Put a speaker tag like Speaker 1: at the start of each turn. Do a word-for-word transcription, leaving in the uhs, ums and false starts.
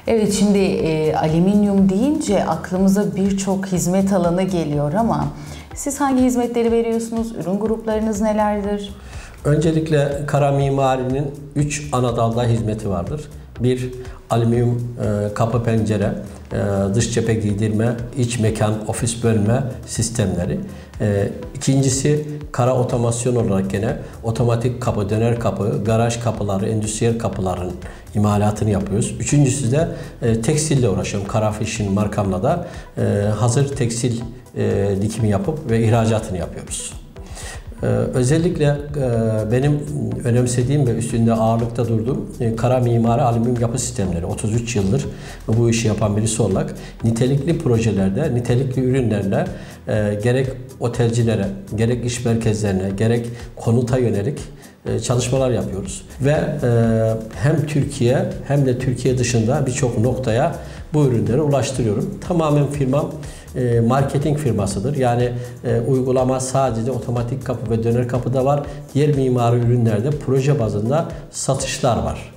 Speaker 1: Evet, şimdi e, alüminyum deyince aklımıza birçok hizmet alanı geliyor ama siz hangi hizmetleri veriyorsunuz? Ürün gruplarınız nelerdir?
Speaker 2: Öncelikle Kara Mimari'nin üç ana dalda hizmeti vardır. Bir, alüminyum e, kapı pencere, e, dış cephe giydirme, iç mekan, ofis bölme sistemleri. E, ikincisi, kara otomasyon olarak gene otomatik kapı, döner kapı, garaj kapıları, endüstriyel kapıların imalatını yapıyoruz. Üçüncüsü de e, tekstille uğraşıyorum. Karafiş'in markamla da e, hazır tekstil e, dikimi yapıp ve ihracatını yapıyoruz. Ee, özellikle e, benim önemsediğim ve üstünde ağırlıkta durduğum e, Kara Mimari alüminyum yapı sistemleri. otuz üç yıldır bu işi yapan birisi olarak nitelikli projelerde, nitelikli ürünlerle e, gerek otelcilere, gerek iş merkezlerine, gerek konuta yönelik e, çalışmalar yapıyoruz. Ve e, hem Türkiye hem de Türkiye dışında birçok noktaya bu ürünleri ulaştırıyorum. Tamamen firmam e, marketing firmasıdır. Yani e, uygulama sadece otomatik kapı ve döner kapıda var. Diğer mimari ürünlerde proje bazında satışlar var.